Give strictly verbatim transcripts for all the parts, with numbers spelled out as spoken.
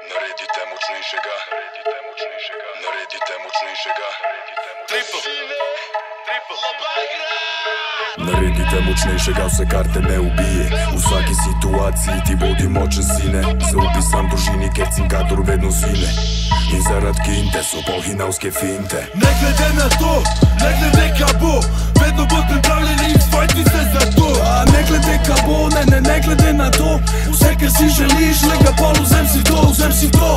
Наредите мощнейшега, наредите мощнейшега, наредите мощнейшега, трипл, трипл, наредите мощнейшега, все карте ме убие. У сваки ситуации ти води мочен сине. Се уписам дружини, керцинкатор ведно свине. И зарад кинте, со полхиналске финте. Не гледе на то, не гледе кабо, ведно бъд приправljeni и свойти се за то. А не гледе кабо, не, не, не гледе на то. Всека си желиш, лега полу, взем си то, взем си то.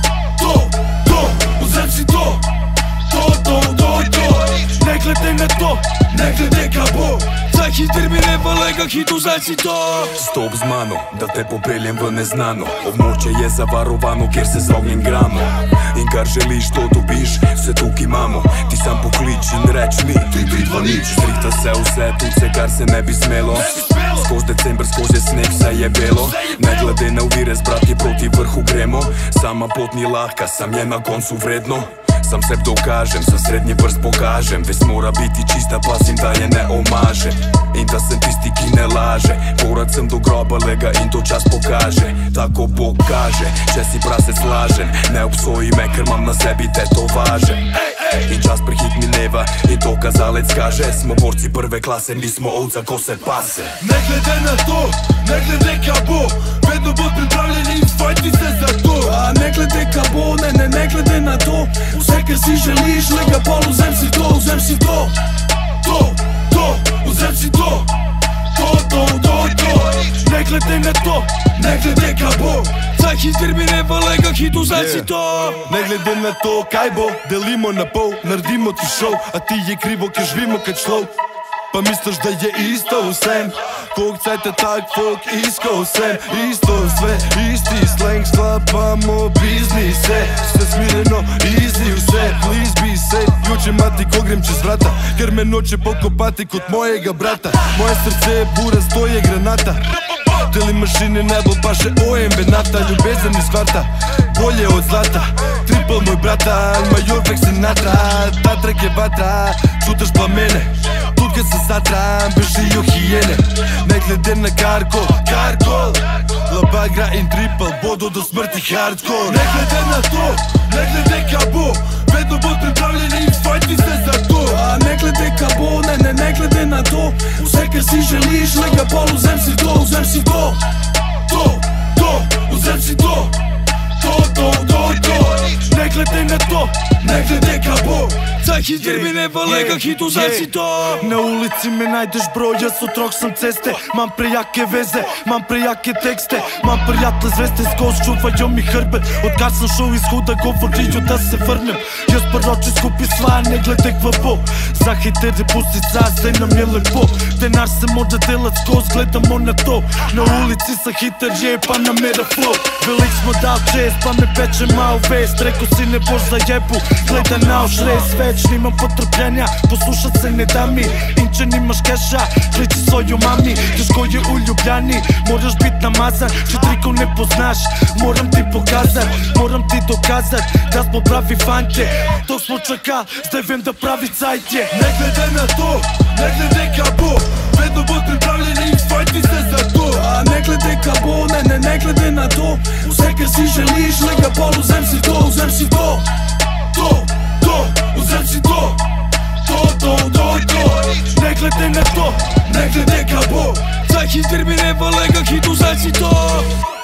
То, то, взем си то. То, то, то, то. Не гледе на то, не гледе кабо. За хитър ми не валега, хито взем си то. Стоп змано, да те попелjem в незнано. Овмоче je zavarovano, ker se z ognjem gramo. In kar želiš, to dobiš, vse tukaj imamo. Ti sam poklič in reč mi tri, tri, dva, nič. Strihta se vse, tudi vse, kar se ne bi smelo. Skoz december, skozi sneg, vse je belo. Ne glede na ovire, z brati proti vrhu gremo. Sama pot ni lahka, sam je na koncu vredno. Sam seb dokažem, za srednji prst pokažem. Ves mora biti čista, pazim, da je ne omaže. In da sem tisti, ki ne laže. Porat sem do groba lega in to čas pokaže. Tako Bog kaže, če si prasec lažen. Ne obsoji me, ker mam na sebi tetovaže. In čas prehit mineva in to kazalec kaže. Smo borci prve klase, nismo ovca, ko se pase. Ne glede na to, ne glede kabo, vedno bod pripravljeni in svojti se za to. A ne glede kabo, ne, ne, ne glede na to. Vse, kar si želiš, lega pol, vzem si to, vzem si to. To, to, vzem si to. To, to, to, to. Ne glede na to, ne glede kabo. Za hiter mi ne valega, hito vzem si to. Ne glede na to, kaj bo, delimo na pol, naredimo ti šov. A ti je krivo, ker živimo kad šlov. Pa misliš, da je isto vsem. Koliko cajta tak folk iskal vsem. Isto sve, isti slang, sklapamo biznise. Sve smireno, easy vse, please be safe. Juče mati ko grem čez vrata, ker me noče pokopati kot mojega brata. Moje srce je buraz, to je granata. Teli mašine nebo pa še O M B nafta. Ljubezen iz kvarta, bolje od zlata. Triple moj brata, major Frank Sinatra. Ta trek je vatra, čutaš plamene. Тут kad se satram, bežijo hijene. Ne glede na karkol, karkol. Labagra in triple bodo do smrti hardcore. Ne glede na to, ne glede kabo, vedno bod pripravljeni in svojti se za to. A ne glede kabo, ne, ne, ne glede na to. Vse, kar si želiš, lega pol, vzem si to, vzem si to. To, to, vzem si to. To, to, to, to. Ne glede na to, ne glede kabo. Za hiter mi ne valega, hito vzem si to. Na ulici me najdeš bro, jaz otrok sam ceste. Mam prejake veze, mam prejake tekste. Mam prijatelj zveste, skozi čuvajo mi hrbet. Odkar sam šel iz huda, govorijo da se vrnem. Jaz proroči skupi sva, ne glede kva bo. Za hitere pusti ca, zdaj nam je lepo. Denar se mora delat skozi, gledamo na to. Na ulici sa hiter je, pa nam mera flow. Velik smo dal čest, pa me peče malo vest. Reko si ne boš za jebu, gleda na ošres. Već nimam potrpljenja, poslušat se ne da mi. Inče nimaš keša, kliči svoju mami. Teško je u Ljubljani, moraš bit namazan. Če trikov ne poznaš, moram ti pokazat. Moram ti dokazat da smo pravi fante. Dok smo čaka, zdaj vem da pravi cajt je. Ne glede na to, ne glede kabo, vedno bod pripravljeni in svojti se za to. A ne glede kabo, ne, ne, ne glede na to. Vse, kar si želiš, lega pol, vzem si to, vzem si to. To, to, vzem si to. To, to, to, to. Ne glede na to, ne glede kabo. Za hiter mi ne valega, hito vzem si to.